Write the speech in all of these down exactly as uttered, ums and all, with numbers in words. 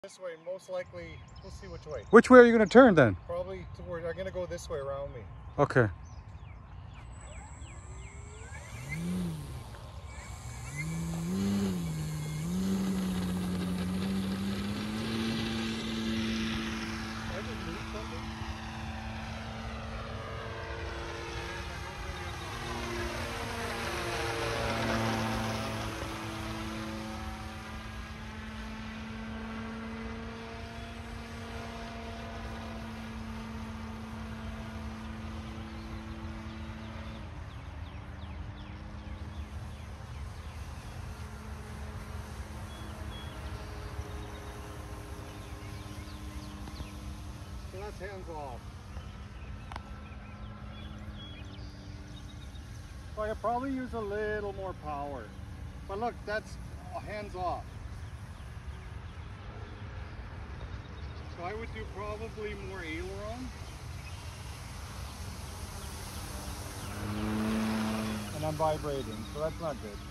This way, most likely, we'll see which way. Which way are you going to turn then? Probably toward, I'm going to go this way around me. Okay. I just moved something? So that's hands off. So I could probably use a little more power. But look, that's hands off. So I would do probably more aileron. And I'm vibrating, so that's not good.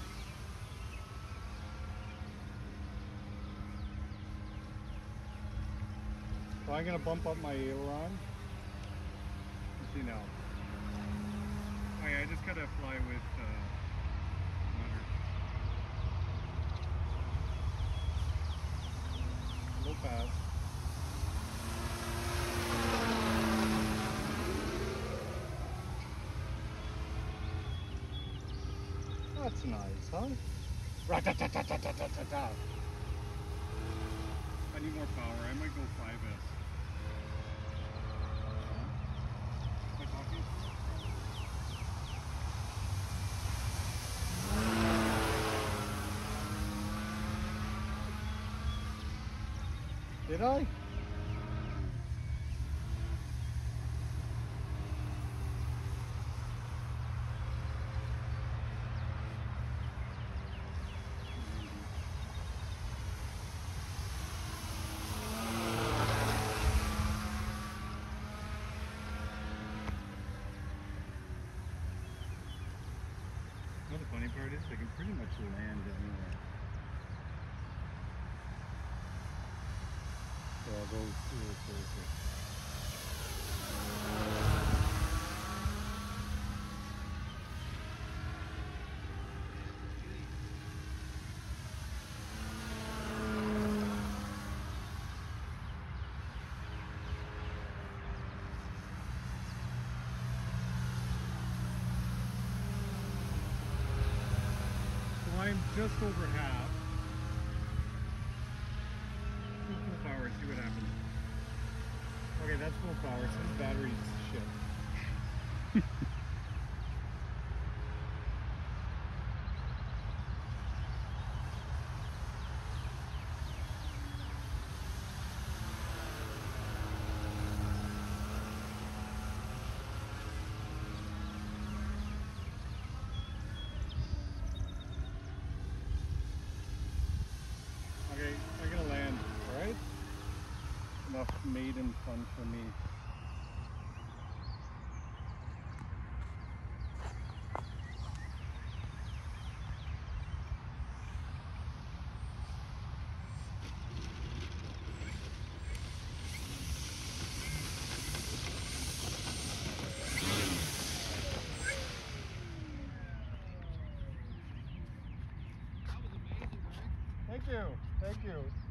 So I'm going to bump up my aileron. Let's see now. Oh yeah, I just got to fly with uh, rudder. A little fast. That's nice, huh? Ra-ta-ta-ta-ta-ta-ta-ta. I need more power. I might go five S. Am I talking? Did I? You know the funny part is, I can pretty much land anywhere. So I'll go through closer. So I'm just over half. Full power, see what happens. Okay, that's full power, so this battery's shit. Okay, I'm gonna land, alright? Enough maiden fun for me. Thank you, thank you.